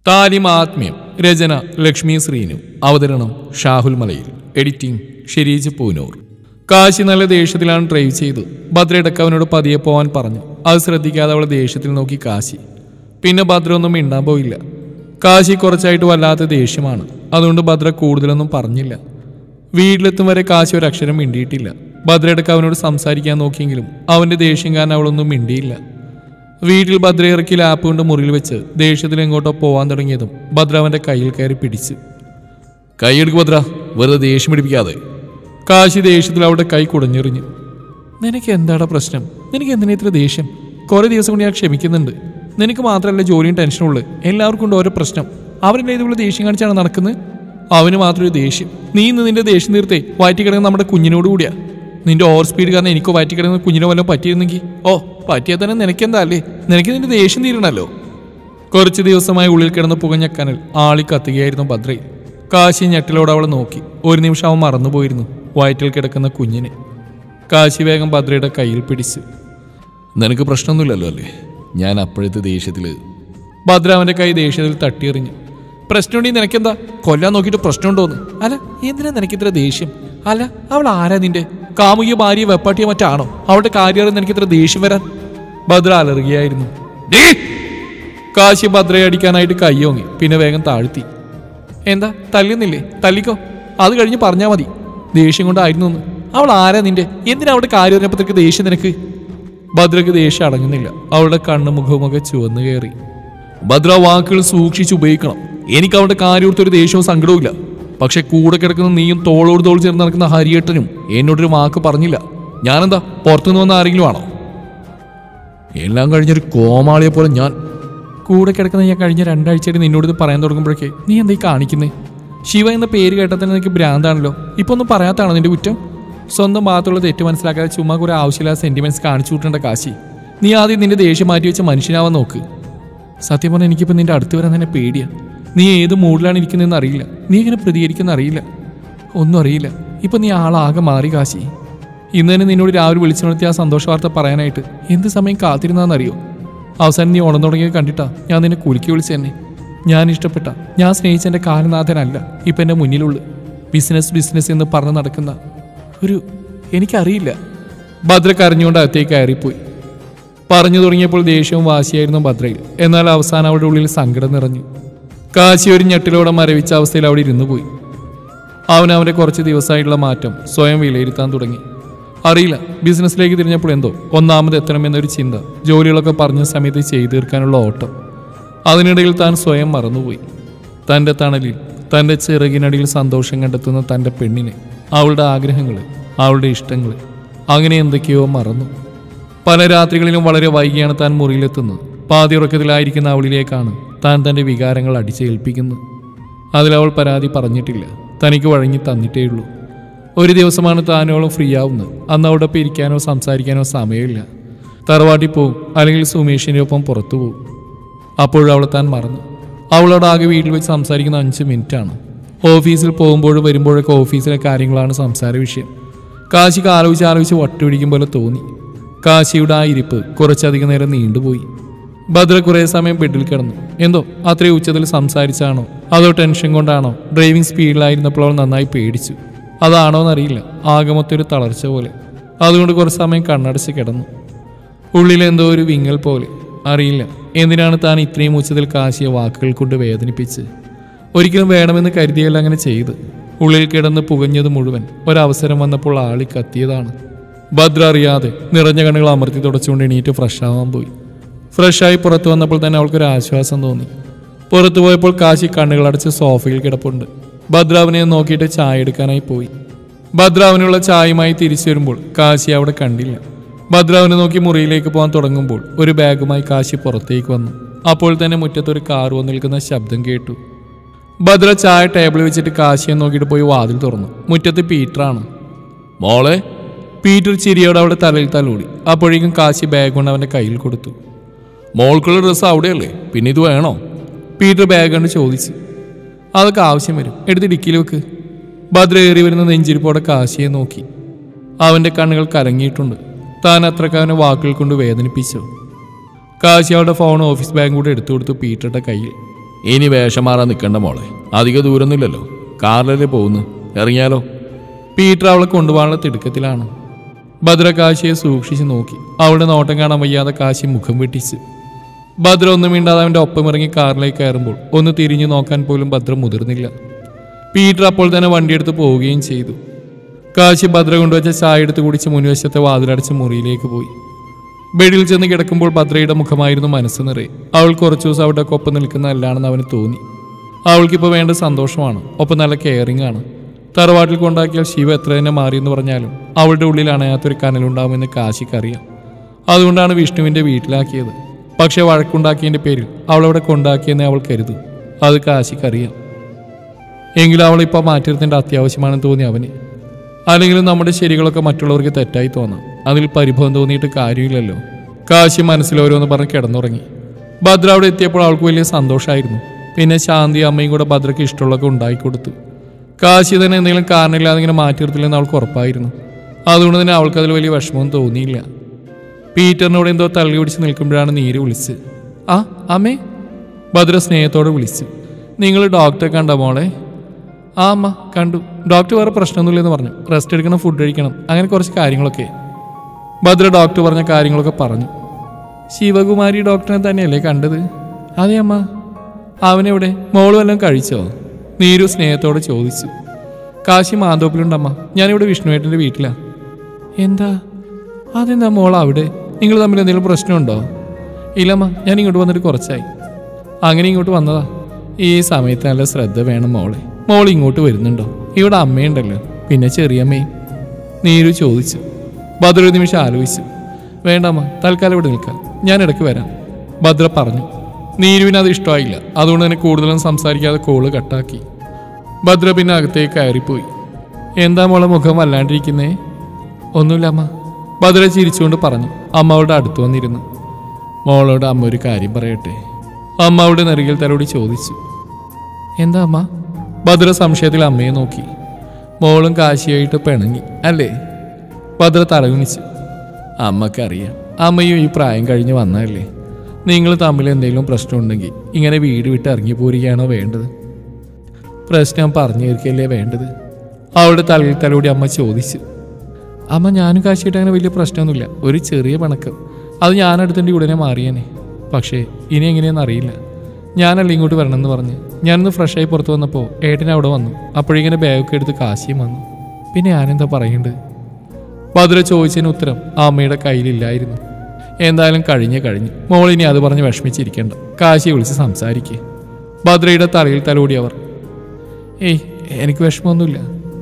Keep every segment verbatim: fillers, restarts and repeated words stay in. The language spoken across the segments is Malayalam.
താലിമാത്മ്യം. രചന ലക്ഷ്മി ശ്രീനു. അവതരണം ഷാഹുൽ മലയിൽ. എഡിറ്റിംഗ് ഷെരീജ് പൂനൂർ. കാശി നല്ല ദേഷ്യത്തിലാണ് ഡ്രൈവ് ചെയ്തു. ഭദ്രയിടക്ക് അവനോട് പതിയെ പോവാൻ പറഞ്ഞു. അത് ശ്രദ്ധിക്കാതെ അവളെ ദേഷ്യത്തിൽ നോക്കി കാശി. പിന്നെ ഭദ്ര ഒന്നും മിണ്ടാൻ പോയില്ല. കാശി കുറച്ചായിട്ട് വല്ലാത്ത ദേഷ്യമാണ്. അതുകൊണ്ട് ഭദ്ര കൂടുതലൊന്നും പറഞ്ഞില്ല. വീട്ടിലെത്തും വരെ കാശി ഒരക്ഷരം മിണ്ടിയിട്ടില്ല. ഭദ്രയിടക്ക് അവനോട് സംസാരിക്കാൻ നോക്കിയെങ്കിലും അവന്റെ ദേഷ്യം കാരണം അവളൊന്നും മിണ്ടിയില്ല. വീട്ടിൽ ഭദ്ര ഇറക്കി ലാപ്പ് കൊണ്ട് മുറിയിൽ വെച്ച് ദേഷ്യത്തിൽ എങ്ങോട്ടോ പോവാൻ തുടങ്ങിയതും ഭദ്ര അവന്റെ കയ്യിൽ കയറി പിടിച്ചു. കൈയെടുക്ക് ഭദ്ര, വെറുതെ ദേഷ്യം പിടിപ്പിക്കാതെ. കാശി ദേഷ്യത്തിൽ അവളുടെ കൈ കുടഞ്ഞെറിഞ്ഞു. നിനക്ക് എന്താടാ പ്രശ്നം? നിനക്ക് എന്തിനാ ഇത്ര ദേഷ്യം? കുറെ ദിവസം കൊണ്ട് ഞാൻ ക്ഷമിക്കുന്നുണ്ട്. നിനക്ക് മാത്രമല്ല ജോലിയും ടെൻഷനുള്ളു. എല്ലാവർക്കും ഉണ്ട് ഓരോ പ്രശ്നം. അവരെല്ലാം ഇതുപോലെ ദേഷ്യം കാണിച്ചാണ് നടക്കുന്നത്. അവന് മാത്രം ഒരു ദേഷ്യം. നീ ഇന്ന് നിന്റെ ദേഷ്യം തീർത്തേ വയറ്റി കിടക്കുന്ന നമ്മുടെ കുഞ്ഞിനോട് കൂടിയാ. നിന്റെ ഓവർ സ്പീഡ് കാരണം എനിക്കോ വയറ്റി കിടക്കുന്ന കുഞ്ഞിനോ വല്ലതും പറ്റിയിരുന്നെങ്കിൽ ഓ പറ്റിയാൽ തന്നെ നിനക്കെന്താ അല്ലേ? നിനക്ക് നിന്റെ ദേഷ്യം തീരണല്ലോ. കുറച്ച് ദിവസമായി ഉള്ളിൽ കിടന്ന് പുകഞ്ഞക്കനൽ ആളി കത്തുകയായിരുന്നു ഭദ്രയിൽ. കാശി ഞെട്ടിലോട് അവളെ നോക്കി. ഒരു നിമിഷം അവൻ മറന്നുപോയിരുന്നു വയറ്റിൽ കിടക്കുന്ന കുഞ്ഞിനെ. കാശി വേഗം ഭദ്രയുടെ കയ്യിൽ പിടിച്ചു. നിനക്ക് പ്രശ്നമൊന്നുമില്ലല്ലോ അല്ലേ? ഞാൻ അപ്പോഴത്തെ ദേഷ്യത്തിൽ. ഭദ്ര അവന്റെ കൈ ദേഷ്യത്തിൽ തട്ടിയെറിഞ്ഞു. പ്രശ്നമുണ്ടെങ്കിൽ നിനക്കെന്താ? കൊല്ലാൻ നോക്കിയിട്ട് പ്രശ്നമുണ്ടോന്ന്? അല്ല, എന്തിനാ നിനക്കിത്ര ദേഷ്യം? അല്ല, അവൾ ആരാ? നിന്റെ കാമുകിയ ഭാര്യ വെപ്പാട്ടിയ മറ്റാണോ? അവളുടെ കാര്യം നിനക്കിത്ര ദേഷ്യം വരാൻ? ഭദ്ര അലറുകയായിരുന്നു. കാശി ഭദ്രയെ അടിക്കാനായിട്ട് കയ്യോങ്ങി. പിന്നെ വേഗം താഴ്ത്തി. എന്താ തല്ലുന്നില്ലേ? തല്ലിക്കോ. അത് കഴിഞ്ഞ് പറഞ്ഞാൽ മതി. ദേഷ്യം കൊണ്ടായിരുന്നു. അവൾ ആരാ നിന്റെ? എന്തിനാ അവളുടെ കാര്യം പറഞ്ഞപ്പോഴത്തേക്ക് ദേഷ്യം നിനക്ക്? ഭദ്രക്ക് ദേഷ്യം അടങ്ങുന്നില്ല. അവളുടെ കണ്ണു മുഖമൊക്കെ ചുവന്നു കയറി. ഭദ്ര, വാക്കുകൾ സൂക്ഷിച്ച് ഉപയോഗിക്കണം. എനിക്ക് അവളുടെ കാര്യം കൊടുത്തൊരു ദേഷ്യവും സങ്കടവും ഇല്ല. പക്ഷെ കൂടെ കിടക്കുന്ന നീയും തോളോട് തോൾ ചേർന്ന് നടക്കുന്ന ഹരിയേട്ടനും എന്നോടൊരു വാക്ക് പറഞ്ഞില്ല. ഞാനെന്താ പുറത്തുനിന്ന് വന്ന ആരെങ്കിലും ആണോ? എല്ലാം കഴിഞ്ഞൊരു കോമാളിയെ പോലെ ഞാൻ കൂടെ കിടക്കുന്ന ഞാൻ കഴിഞ്ഞ രണ്ടാഴ്ചയായിട്ട് നിന്നോട് ഇത് പറയാൻ തുടങ്ങുമ്പോഴേക്ക് നീ എന്താ കാണിക്കുന്നേ? ശിവ എന്ന പേര് കേട്ടാൽ തന്നെ നിനക്ക് ഭ്രാന്താണല്ലോ. ഇപ്പൊ ഒന്നും പറയാത്താണോ നിന്റെ കുറ്റം? സ്വന്തം ഭാഗത്തുള്ള തെറ്റ് മനസ്സിലാക്കാതെ ചുമ്മാ കുറെ ആവശ്യമില്ലാത്ത സെന്റിമെന്റ്സ് കാണിച്ചു കൂട്ടേണ്ട കാശി. നീ ആദ്യം നിന്റെ ദേഷ്യം മാറ്റി വെച്ച മനുഷ്യനാവാൻ നോക്ക്. സത്യം പറഞ്ഞാൽ എനിക്കിപ്പോൾ നിന്റെ അടുത്ത് വരാൻ തന്നെ പേടിയാ. നീ ഏത് മൂഡിലാണ് ഇരിക്കുന്നതെന്ന് അറിയില്ല. നീ എങ്ങനെ പ്രതികരിക്കുന്ന അറിയില്ല. ഒന്നും അറിയില്ല. ഇപ്പൊ നീ ആളാകെ മാറി കാശി. ഇന്ന് തന്നെ നിന്നോട് രാവിലെ വിളിച്ചു നിർത്തി ആ സന്തോഷ വാർത്ത പറയാനായിട്ട് എന്ത് സമയം കാത്തിരുന്നാന്നറിയോ? അവസാനം നീ ഉണർന്നു തുടങ്ങിയത് കണ്ടിട്ടാ ഞാൻ നിന്നെ കുലുക്കി വിളിച്ചു തന്നെ. ഞാൻ ഇഷ്ടപ്പെട്ട, ഞാൻ സ്നേഹിച്ച എൻ്റെ കാലനാഥനല്ല ഇപ്പം എൻ്റെ മുന്നിലുള്ളു. ബിസിനസ് ബിസിനസ് എന്ന് പറഞ്ഞു നടക്കുന്ന ഒരു എനിക്കറിയില്ല. ഭദ്ര കരഞ്ഞുകൊണ്ട് അകത്തേക്ക് കയറിപ്പോയി. പറഞ്ഞു തുടങ്ങിയപ്പോൾ ദേഷ്യവും വാശിയായിരുന്നു ഭദ്രയിൽ. എന്നാൽ അവസാനം അവളുടെ ഉള്ളിൽ സങ്കടം നിറഞ്ഞു. കാശി ഒരു ഞെട്ടിലോടെ മരവിച്ച അവസ്ഥയിൽ അവിടെ ഇരുന്നു പോയി. അവൻ അവൻ്റെ കുറച്ച് ദിവസമായിട്ടുള്ള മാറ്റം സ്വയം വിലയിരുത്താൻ തുടങ്ങി. അറിയില്ല, ബിസിനസ്സിലേക്ക് തിരിഞ്ഞപ്പോൾ എന്തോ ഒന്നാമത് എത്തണമെന്നൊരു ചിന്ത, ജോലികളൊക്കെ പറഞ്ഞ സമയത്ത് ചെയ്തു തീർക്കാനുള്ള ഓട്ടം. അതിനിടയിൽ താൻ സ്വയം മറന്നുപോയി. തൻ്റെ തണലിൽ, തൻ്റെ ചിറകിനടിയിൽ സന്തോഷം കണ്ടെത്തുന്ന തൻ്റെ പെണ്ണിനെ, അവളുടെ ആഗ്രഹങ്ങൾ, അവളുടെ ഇഷ്ടങ്ങൾ, അങ്ങനെ എന്തൊക്കെയോ മറന്നു. പല രാത്രികളിലും വളരെ വൈകിയാണ് താൻ മുറിയിലെത്തുന്നത്. പാതി ഉറക്കത്തിലായിരിക്കുന്ന അവളിലേക്കാണ് താൻ തൻ്റെ വികാരങ്ങൾ അടിച്ചേൽപ്പിക്കുന്നത്. അതിലവൾ പരാതി പറഞ്ഞിട്ടില്ല. തനിക്ക് വഴങ്ങി തന്നിട്ടേയുള്ളൂ. ഒരു ദിവസമാണ് താനോളം ഫ്രീ ആവുന്നത്. അന്ന് അവിടെ ഇരിക്കാനോ സംസാരിക്കാനോ സമയമില്ല. തറവാട്ടിൽ പോവും, അല്ലെങ്കിൽ സുമേഷിൻ്റെ ഒപ്പം പുറത്തു പോവും. അപ്പോഴവളെ താൻ മറന്നു. അവളോട് ആകെ വീട്ടിൽ വെച്ച് സംസാരിക്കുന്ന അഞ്ച് മിനിറ്റാണ്. ഓഫീസിൽ പോകുമ്പോഴും വരുമ്പോഴൊക്കെ ഓഫീസിലെ കാര്യങ്ങളാണ് സംസാര വിഷയം. കാശിക്ക് ആലോചിച്ച് ആലോചിച്ച് വട്ടുപിടിക്കും പോലെ തോന്നി. കാശിയുടെ ആ ഇരിപ്പ് കുറച്ചധികം നേരം നീണ്ടുപോയി. ഭദ്ര കുറേ സമയം ബെഡിൽ കിടന്നു. എന്തോ അത്രയും ഉച്ചത്തിൽ സംസാരിച്ചാണോ അതോ ടെൻഷൻ കൊണ്ടാണോ ഡ്രൈവിംഗ് സ്പീഡിലായിരുന്നപ്പോൾ അവൾ നന്നായി പേടിച്ചു. അതാണോന്നറിയില്ല. ആകെ മൊത്തം ഒരു തളർച്ച പോലെ. അതുകൊണ്ട് കുറച്ച് സമയം കണ്ണടച്ച് കിടന്നു. ഉള്ളിലെന്തോ ഒരു വിങ്ങൽ പോലെ. അറിയില്ല എന്തിനാണ് താൻ ഇത്രയും ഉച്ചത്തിൽ കാശിയെ വാക്കുകൾ കൊണ്ട് വേദനിപ്പിച്ച്. ഒരിക്കലും വേണമെന്ന് കരുതിയല്ല അങ്ങനെ ചെയ്ത്. ഉള്ളിൽ കിടന്ന് പുകഞ്ഞത് മുഴുവൻ ഒരവസരം വന്നപ്പോൾ ആളി കത്തിയതാണ്. ഭദ്ര അറിയാതെ നിറഞ്ഞ കണ്ണുകൾ അമർത്തി തുടച്ചുകൊണ്ട് എണീറ്റ് ഫ്രഷ് ആവാൻ പോയി. ഫ്രഷായി പുറത്തു വന്നപ്പോൾ തന്നെ അവൾക്കൊരു ആശ്വാസം തോന്നി. പുറത്തു പോയപ്പോൾ കാശി കണ്ണുകളടച്ച് സോഫയിൽ കിടപ്പുണ്ട്. ഭദ്രാവിനെ നോക്കിയിട്ട് ചായ എടുക്കാനായി പോയി. ഭദ്രാവിനുള്ള ചായയുമായി തിരിച്ചു വരുമ്പോൾ കാശി അവിടെ കണ്ടില്ല. ഭദ്രാവിനെ നോക്കി മുറിയിലേക്ക് പോകാൻ തുടങ്ങുമ്പോൾ ഒരു ബാഗുമായി കാശി പുറത്തേക്ക് വന്നു. അപ്പോൾ തന്നെ മുറ്റത്തൊരു കാർ വന്ന് നിൽക്കുന്ന ശബ്ദം കേട്ടു. ഭദ്ര ചായ ടേബിളിൽ വെച്ചിട്ട് കാശിയെ നോക്കിയിട്ട് പോയി വാതിൽ തുറന്നു. മുറ്റത്ത് പീറ്ററാണ്. മോളെ. പീറ്റർ ചിരിയോടെ അവളുടെ തലയിൽ തലോടി. അപ്പോഴേക്കും കാശി ബാഗ് കൊണ്ട് അവൻ്റെ കയ്യിൽ കൊടുത്തു. മോൾക്കുള്ള ഡ്രസ്സ് അവിടെയല്ലേ, പിന്നെ ഇത് വേണോ? പീറ്റർ ബാഗ് കൊണ്ട് ചോദിച്ചു. അതൊക്കെ ആവശ്യം വരും, എടുത്ത് ഡിക്കിയിൽ വെക്ക്. ഭദ്ര ഏറി വരുന്ന നെഞ്ചിരിപ്പോടെ കാശിയെ നോക്കി. അവൻ്റെ കണ്ണുകൾ കലങ്ങിയിട്ടുണ്ട്. താൻ അത്രക്കാരനെ വാക്കുകൾ കൊണ്ട് വേദനിപ്പിച്ചോ? കാശി അവളുടെ ഫോൺ ഓഫീസ് ബാഗ് കൂടെ എടുത്തു കൊടുത്തു പീറ്ററുടെ കയ്യിൽ. ഇനി വേഷം മാറാൻ നിൽക്കണ്ട മോളെ, അധിക ദൂരമൊന്നുമില്ലല്ലോ, കാറിലല്ലേ പോകുന്നു, ഇറങ്ങിയാലോ? പീറ്റർ അവളെ കൊണ്ടുപോകാനുള്ള തിടുക്കത്തിലാണ്. ഭദ്ര കാശിയെ സൂക്ഷിച്ച് നോക്കി. അവളുടെ നോട്ടം കാണാൻ വയ്യാതെ കാശി മുഖം വെട്ടിച്ച്. ഭദ്ര ഒന്നും മിണ്ടാതെ അവൻ്റെ ഒപ്പം ഇറങ്ങി കാറിലേക്ക് കയറുമ്പോൾ ഒന്ന് തിരിഞ്ഞു നോക്കാൻ പോലും ഭദ്ര മുതിർന്നില്ല. പീറ്റർ അപ്പോൾ തന്നെ വണ്ടിയെടുത്ത് പോവുകയും ചെയ്തു. കാശി ഭദ്ര കൊണ്ടുവച്ച ചായ എടുത്ത് കുടിച്ച് മുൻവശത്തെ വാതിലടച്ച് മുറിയിലേക്ക് പോയി. ബെഡിൽ ചെന്ന് കിടക്കുമ്പോൾ ഭദ്രയുടെ മുഖമായിരുന്നു മനസ്സ് നിറയെ. അവൾ കുറച്ചു ദിവസം അവിടെ ഒപ്പം നിൽക്കുന്നതല്ലാണെന്ന് അവന് തോന്നി. അവൾക്കിപ്പോൾ വേണ്ട സന്തോഷമാണ്, ഒപ്പം നല്ല കെയറിംഗ് ആണ്. തറവാട്ടിൽ കൊണ്ടാക്കിയാൽ ശിവ എത്ര തന്നെ മാറിയെന്ന് പറഞ്ഞാലും അവളുടെ ഉള്ളിൽ അണയാത്തൊരു കനലുണ്ടാവുമെന്ന് കാശിക്കറിയാം. അതുകൊണ്ടാണ് വിഷ്ണുവിൻ്റെ വീട്ടിലാക്കിയത്. പക്ഷേ വഴക്കുണ്ടാക്കിയതിൻ്റെ പേരിൽ അവളവിടെ കൊണ്ടാക്കിയെന്ന് അവൾ കരുതും. അത് കാശിക്കറിയാം. എങ്കിലും അവളിപ്പോൾ മാറ്റിയിരുത്തേണ്ട അത്യാവശ്യമാണെന്ന് തോന്നി അവന്. അല്ലെങ്കിലും നമ്മുടെ ശരികളൊക്കെ മറ്റുള്ളവർക്ക് തെറ്റായി തോന്നാം. അതിൽ പരിഭവം തോന്നിയിട്ട് കാര്യമില്ലല്ലോ. കാശി മനസ്സിലോരോന്ന് പറഞ്ഞ് കിടന്നുറങ്ങി. ഭദ്ര അവിടെ എത്തിയപ്പോൾ അവൾക്ക് വലിയ സന്തോഷമായിരുന്നു. പിന്നെ ശാന്തി അമ്മയും കൂടെ ഭദ്രയ്ക്ക് ഇഷ്ടമുള്ളതൊക്കെ ഉണ്ടായിക്കൊടുത്തു. കാശി തന്നെ എന്തെങ്കിലും കാരണമില്ലാതെ ഇങ്ങനെ മാറ്റി നിർത്തില്ലെന്ന് അവൾക്ക് ഉറപ്പായിരുന്നു. അതുകൊണ്ട് തന്നെ അവൾക്കതിൽ വലിയ വിഷമവും തോന്നിയില്ല. പീറ്ററിനോട് എന്തോ തള്ളി പിടിച്ച് നിൽക്കുമ്പോഴാണ് നീര് വിളിച്ച്. ആ അമ്മേ, ഭദ്ര സ്നേഹത്തോടെ വിളിച്ചു. നിങ്ങൾ ഡോക്ടറെ കണ്ട മോളെ? ആ അമ്മ കണ്ടു. ഡോക്ടർ വേറെ പ്രശ്നമൊന്നുമില്ലെന്ന് പറഞ്ഞു. റെസ്റ്റ് എടുക്കണം, ഫുഡ് കഴിക്കണം, അങ്ങനെ കുറച്ച് കാര്യങ്ങളൊക്കെ. ഭദ്ര ഡോക്ടർ പറഞ്ഞ കാര്യങ്ങളൊക്കെ പറഞ്ഞു. ശിവകുമാരി ഡോക്ടറിനെ തന്നെയല്ലേ കണ്ടത്? അതെ അമ്മ. അവനെവിടെ? മോള് വല്ലതും കഴിച്ചോ? നീരു സ്നേഹത്തോടെ ചോദിച്ചു. കാശി മാന്തോപ്പിലുണ്ടമ്മ, ഞാനിവിടെ വിഷ്ണുവേട്ടൻ്റെ വീട്ടിലാണ്. എന്താ അതെന്താ മോൾ അവിടെ? നിങ്ങൾ തമ്മിൽ എന്തെങ്കിലും പ്രശ്നമുണ്ടോ? ഇല്ലമ്മ, ഞാൻ ഇങ്ങോട്ട് വന്നിട്ട് കുറച്ചായി. അങ്ങനെ ഇങ്ങോട്ട് വന്നതാ. ഈ സമയത്ത് നല്ല ശ്രദ്ധ വേണം മോളെ. മോൾ ഇങ്ങോട്ട് വരുന്നുണ്ടോ? ഇവിടെ അമ്മയുണ്ടല്ലോ, പിന്നെ ചെറിയമ്മയും. നീരു ചോദിച്ചു. ഭദ്ര ഒരു നിമിഷം ആലോചിച്ചു. വേണ്ടമ്മ, തൽക്കാലം ഇവിടെ നിൽക്കാം, ഞാൻ ഇടയ്ക്ക് വരാം, ഭദ്ര പറഞ്ഞു. നീരുവിന് അത് ഇഷ്ടമായില്ല. അതുകൊണ്ട് തന്നെ കൂടുതലും സംസാരിക്കാതെ കോള് കട്ടാക്കി. ഭദ്ര പിന്നെ അകത്തേക്ക് കയറിപ്പോയി. എന്താ മോളെ മുഖം വല്ലാണ്ടിരിക്കുന്നേ? ഒന്നുമില്ല അമ്മ, ഭദ്ര ചിരിച്ചുകൊണ്ട് പറഞ്ഞു. അമ്മ അവളുടെ അടുത്ത് വന്നിരുന്നു. മോളോട് അമ്മ ഒരു കാര്യം പറയട്ടെ? അമ്മ അവളുടെ നെറുകിൽ തലോടി ചോദിച്ചു. എന്താ അമ്മ? ഭദ്ര സംശയത്തിൽ അമ്മയെ നോക്കി. മോളും കാശിയായിട്ട് പിണങ്ങി അല്ലേ? ഭദ്ര തലകുനിച്ചു. അമ്മക്കറിയാം, അമ്മയും ഈ പ്രായം കഴിഞ്ഞ് വന്നതല്ലേ. നിങ്ങൾ തമ്മിൽ എന്തെങ്കിലും പ്രശ്നമുണ്ടെങ്കിൽ ഇങ്ങനെ വീട് വിട്ട് ഇറങ്ങി പോരുകയാണോ വേണ്ടത്? പ്രശ്നം പറഞ്ഞു തീർക്കല്ലേ വേണ്ടത്? അവളുടെ തലയിൽ തലോടി അമ്മ ചോദിച്ചു. അമ്മ, ഞാനും കാശിയായിട്ട് അങ്ങനെ വലിയ പ്രശ്നമൊന്നുമില്ല. ഒരു ചെറിയ പിണക്കം, അത് ഞാനടുത്തേണ്ടി ഉടനെ മാറിയേനെ. പക്ഷേ ഇനി എങ്ങനെയെന്ന് അറിയില്ല. ഞാനല്ല ഇങ്ങോട്ട് വരണമെന്ന് പറഞ്ഞ് ഞാനൊന്ന് ഫ്രഷായി പുറത്ത് വന്നപ്പോൾ ഏട്ടൻ അവിടെ വന്നു. അപ്പോഴിങ്ങനെ ബാഗൊക്കെ എടുത്ത് കാശിയും വന്നു. പിന്നെ ഞാനെന്താ പറയേണ്ടത്? ഭദ്ര ചോദിച്ചതിന് ഉത്തരം ആ അമ്മയുടെ കയ്യിലില്ലായിരുന്നു. എന്തായാലും കഴിഞ്ഞ് കഴിഞ്ഞു. മോളിനി അത് പറഞ്ഞ് വിഷമിച്ചിരിക്കേണ്ട, കാശിയെ വിളിച്ച് സംസാരിക്കുക. ഭദ്രയുടെ തലയിൽ തലോടി അവർ. ഏയ്, എനിക്ക് വിഷമമൊന്നുമില്ല.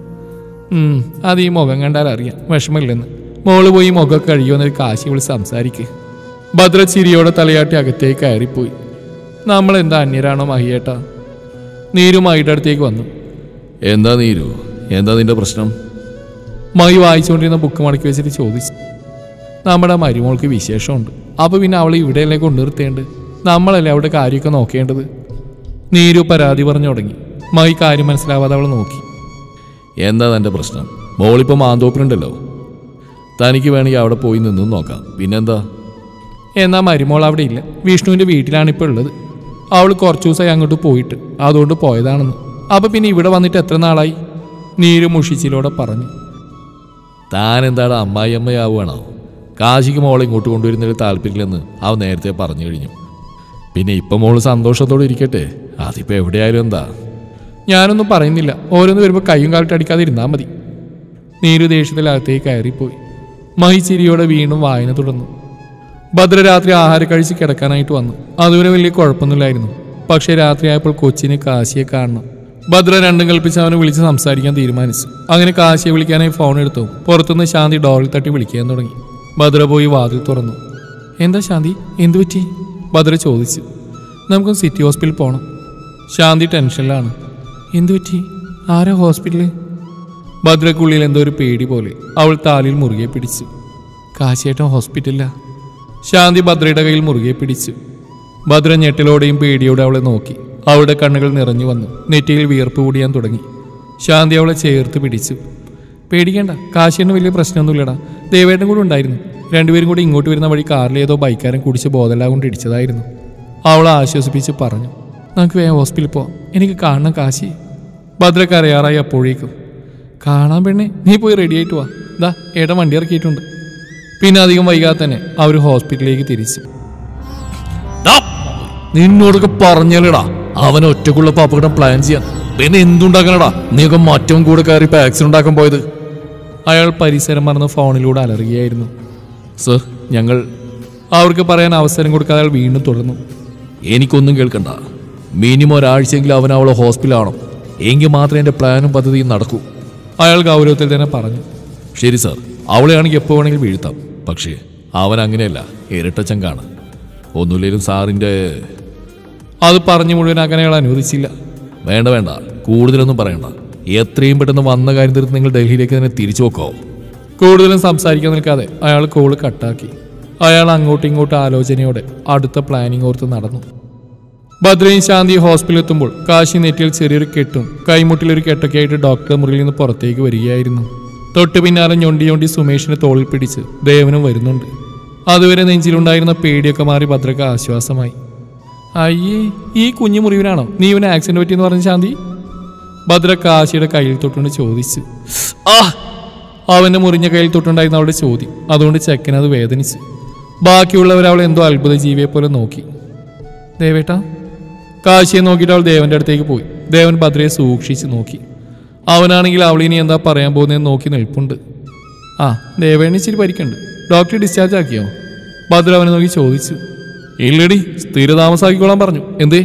അത് ഈ മുഖം കണ്ടാൽ അറിയാം വിഷമമില്ലെന്ന്. മോള് പോയി മുഖം കഴിയുമെന്നൊരു കാശി വിളിച്ച് സംസാരിക്കുക. ഭദ്ര ചിരിയോടെ തലയാട്ടി അകത്തേക്ക് കയറിപ്പോയി. നമ്മളെന്താ അന്യരാണോ മഹിയേട്ടാ? നീരു മഹിയുടെ അടുത്തേക്ക് വന്നു. എന്താ നീരു, എന്താ നിന്റെ പ്രശ്നം? മഹി വായിച്ചുകൊണ്ടിരുന്ന ബുക്ക് മടക്കി വെച്ചിട്ട് ചോദിച്ചു. നമ്മുടെ മരുമോൾക്ക് വിശേഷമുണ്ട്, അപ്പോൾ പിന്നെ അവളെ ഇവിടെയല്ലേ കൊണ്ടുനിർത്തേണ്ടത്? നമ്മളല്ലേ അവിടെ കാര്യമൊക്കെ നോക്കേണ്ടത്? നീരു പരാതി പറഞ്ഞു തുടങ്ങി. മഹി കാര്യം മനസ്സിലാവാതെ അവളെ നോക്കി. എന്താ തൻ്റെ പ്രശ്നം? മോളിപ്പോൾ മാന്തോപ്പിലുണ്ടല്ലോ, തനിക്ക് വേണമെങ്കിൽ അവിടെ പോയി നിന്നും നോക്കാം, പിന്നെന്താ? എന്നാൽ മരുമോൾ അവിടെ ഇല്ല, വിഷ്ണുവിൻ്റെ വീട്ടിലാണിപ്പോൾ ഉള്ളത്. അവൾ കുറച്ചു ദിവസമായി അങ്ങോട്ട് പോയിട്ട്, അതുകൊണ്ട് പോയതാണെന്ന്. അപ്പോൾ പിന്നെ ഇവിടെ വന്നിട്ട് എത്ര നാളായി? നീരു മുഷിച്ചിലൂടെ പറഞ്ഞു. താൻ എന്താണ് അമ്മായി അമ്മയാവുകയാണോ? കാശിക്ക് മോളെ ഇങ്ങോട്ട് കൊണ്ടുവരുന്നതിൽ താല്പര്യമില്ലെന്ന് അവൻ നേരത്തെ പറഞ്ഞു കഴിഞ്ഞു. പിന്നെ ഇപ്പം മോള് സന്തോഷത്തോടെ ഇരിക്കട്ടെ, അതിപ്പോൾ എവിടെയായാലും എന്താ? ഞാനൊന്നും പറയുന്നില്ല, ഓരോന്ന് വരുമ്പോൾ കയ്യും കാലിട്ട് അടിക്കാതെ ഇരുന്നാൽ മതി. നീരു ദേഷ്യത്തിലകത്തേക്ക് കയറിപ്പോയി. മഹി ചിരിയോടെ വീണ്ടും വായന തുടർന്നു. ഭദ്ര രാത്രി ആഹാരം കഴിച്ച് കിടക്കാനായിട്ട് വന്നു. അതുവരെ വലിയ കുഴപ്പമൊന്നുമില്ലായിരുന്നു. പക്ഷേ രാത്രിയായപ്പോൾ കൊച്ചിന് കാശിയെ കാണണം. ഭദ്ര രണ്ടും കൽപ്പിച്ച് അവനെ വിളിച്ച് സംസാരിക്കാൻ തീരുമാനിച്ചു. അങ്ങനെ കാശിയെ വിളിക്കാനായി ഫോൺ എടുത്തു. പുറത്തുനിന്ന് ശാന്തി ഡോറിൽ തട്ടി വിളിക്കാൻ തുടങ്ങി. ഭദ്ര പോയി വാതിൽ തുറന്നു. എന്താ ശാന്തി, എന്തു പറ്റി? ഭദ്ര ചോദിച്ചു. നമുക്ക് സിറ്റി ഹോസ്പിറ്റലിൽ പോകണം. ശാന്തി ടെൻഷനിലാണ്. എന്തു പറ്റി? ആരാ ഹോസ്പിറ്റലിൽ? ഭദ്രക്കുള്ളിൽ എന്തോ ഒരു പേടി പോലെ. അവൾ താലിൽ മുറുകെ പിടിച്ചു. കാശിയേട്ടൻ ഹോസ്പിറ്റലിലാ. ശാന്തി ഭദ്രയുടെ കയ്യിൽ മുറുകെ പിടിച്ചു. ഭദ്ര ഞെട്ടലോടെയും പേടിയോടെ അവളെ നോക്കി. അവളുടെ കണ്ണുകൾ നിറഞ്ഞു വന്നു. നെറ്റിയിൽ വിയർപ്പ് കൂടിയാൻ തുടങ്ങി. ശാന്തി അവളെ ചേർത്ത് പിടിച്ചു. പേടിക്കേണ്ട, കാശിയേട്ടന് വലിയ പ്രശ്നമൊന്നുമില്ലടാ. ദേവേട്ടൻ കൂടെ ഉണ്ടായിരുന്നു. രണ്ടുപേരും കൂടി ഇങ്ങോട്ട് വരുന്ന വഴി കാറിലേതോ ബൈക്കാരൻ കുടിച്ച് ബോധലാകൊണ്ട് ഇടിച്ചതായിരുന്നു. അവളെ ആശ്വസിപ്പിച്ച് പറഞ്ഞു. നമുക്ക് വേഗം ഹോസ്പിറ്റലിൽ പോവാം, എനിക്ക് കാണണം കാശി. ഭദ്രക്ക് അറിയാറായി അപ്പോഴേക്കും. കാണാൻ പെണ്ണെ, നീ പോയി റെഡി ആയിട്ട് വാ, ദാ ഏട്ടൻ വണ്ടി ഇറക്കിയിട്ടുണ്ട്. പിന്നെ അധികം വൈകാതെ തന്നെ അവർ ഹോസ്പിറ്റലിലേക്ക് തിരിച്ചു. നിന്നോടൊക്കെ പറഞ്ഞാലടാ അവൻ ഒറ്റക്കുള്ള അപകടം പ്ലാൻ ചെയ്യാൻ, പിന്നെ എന്തുണ്ടാക്കണടാ നീയൊക്കെ മറ്റവും കൂടെ കയറി ഇപ്പൊ ആക്സിഡന്റ് ഉണ്ടാക്കാൻ പോയത്. അയാൾ പരിസരം മറന്ന് ഫോണിലൂടെ അലറുകയായിരുന്നു. സർ, ഞങ്ങൾ അവർക്ക് പറയാൻ അവസരം കൊടുക്കാതെ അയാൾ വീണ്ടും തുടർന്നു. എനിക്കൊന്നും കേൾക്കണ്ട, മിനിമം ഒരാഴ്ചയെങ്കിലും അവൻ അവളെ ഹോസ്പിറ്റലാണോ, എങ്കിൽ മാത്രമേ എൻ്റെ പ്ലാനും പദ്ധതിയും നടക്കൂ. അയാൾ ഗൗരവത്തിൽ തന്നെ പറഞ്ഞു. ശരി സാർ, അവളെയാണെങ്കിൽ എപ്പോൾ വേണമെങ്കിൽ വീഴ്ത്താം, പക്ഷേ അവൻ അങ്ങനെയല്ല, ഇരട്ടച്ചങ്കാണ്. ഒന്നുമില്ലേലും സാറിൻ്റെ അത് പറഞ്ഞു മുഴുവനാക്കാൻ അയാൾ അനുവദിച്ചില്ല. വേണ്ട വേണ്ട, കൂടുതലൊന്നും പറയണ്ട, എത്രയും പെട്ടെന്ന് വന്ന കാര്യം തീർത്ത് നിങ്ങൾ ഡൽഹിയിലേക്ക് തന്നെ തിരിച്ചു വെക്കോ. കൂടുതലും സംസാരിക്കാൻ നിൽക്കാതെ അയാൾ കോള് കട്ടാക്കി. അയാൾ അങ്ങോട്ടും ഇങ്ങോട്ടും ആലോചനയോടെ അടുത്ത പ്ലാനിങ് ഓർത്ത് നടന്നു. ഭദ്രയും ശാന്തി ഹോസ്പിറ്റലിൽ എത്തുമ്പോൾ കാശി നെറ്റിയിൽ ചെറിയൊരു കെട്ടും കൈമുട്ടിലൊരു കെട്ടൊക്കെ ആയിട്ട് ഡോക്ടറുടെ മുറിയിൽ നിന്ന് പുറത്തേക്ക് വരികയായിരുന്നു. തൊട്ട് പിന്നാലെ ഞൊണ്ടി ഞൊണ്ടി സുമേഷിനെ തോളിൽ പിടിച്ച് ദേവനും വരുന്നുണ്ട്. അതുവരെ നെഞ്ചിലുണ്ടായിരുന്ന പേടിയൊക്കെ മാറി ഭദ്രക്ക് ആശ്വാസമായി. അയ്യേ, ഈ കുഞ്ഞു മുറിവിനാണോ നീ ഇവന് ആക്സിഡന്റ് പറ്റിയെന്ന് പറഞ്ഞ ശാന്തി? ഭദ്ര കാശിയുടെ കയ്യിൽ തൊട്ടുകൊണ്ട് ചോദിച്ചു. ആ അവന്റെ മുറിഞ്ഞ കയ്യിൽ തൊട്ടുണ്ടായിരുന്ന അവളുടെ ചോദ്യം അതുകൊണ്ട് ചെക്കനത് വേദനിച്ചു. ബാക്കിയുള്ളവർ അവൾ എന്തോ അത്ഭുത ജീവിയെ പോലെ നോക്കി. ദേവേട്ടാ, കാശിയെ നോക്കിയിട്ട് അവൾ ദേവന്റെ അടുത്തേക്ക് പോയി. ദേവൻ ഭദ്രയെ സൂക്ഷിച്ച് നോക്കി. അവനാണെങ്കിൽ അവളിനി എന്താ പറയാൻ പോകുന്നതെന്ന് നോക്കി നിൽപ്പുണ്ട്. ആ, ദേവേണ്ണ ഇച്ചിരി പരിക്കുണ്ട്, ഡോക്ടർ ഡിസ്ചാർജ് ആക്കിയോ? ഭദ്ര അവനെ നോക്കി ചോദിച്ചു. ഇല്ലടി, സ്ഥിരതാമസാക്കിക്കോളാൻ പറഞ്ഞു. എന്തേ?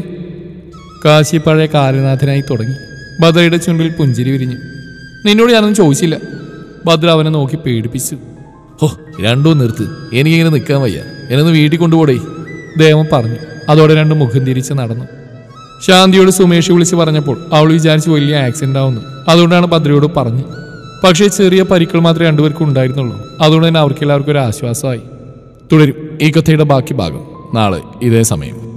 കാശി പഴയ കാലനാഥനായി തുടങ്ങി. ഭദ്രയുടെ ചുണ്ടിൽ പുഞ്ചിരി വിരിഞ്ഞു. നിന്നോട് ഞാനൊന്നും ചോദിച്ചില്ല. ഭദ്ര അവനെ നോക്കി പേടിപ്പിച്ചു. ഹോ, രണ്ടും നിർത്ത്, എനിക്കിങ്ങനെ നിൽക്കാൻ വയ്യ, എന്നൊന്ന് വീട്ടിൽ കൊണ്ടുപോടേ, ദേവൻ പറഞ്ഞു. അതോടെ രണ്ടും മുഖം തിരിച്ച് നടന്നു. ശാന്തിയോട് സുമേഷ് വിളിച്ച് പറഞ്ഞപ്പോൾ അവൾ വിചാരിച്ച് വലിയ ആക്സിഡന്റ് ആവുന്നു. അതുകൊണ്ടാണ് ഭദ്രയോട് പറഞ്ഞു. പക്ഷേ ചെറിയ പരിക്കൾ മാത്രമേ രണ്ടുപേർക്കും ഉണ്ടായിരുന്നുള്ളൂ. അതുകൊണ്ട് തന്നെ അവർക്കെല്ലാവർക്കും ഒരു ആശ്വാസമായി. തുടരും ഈ കഥയുടെ ബാക്കി ഭാഗം നാളെ ഇതേ സമയം.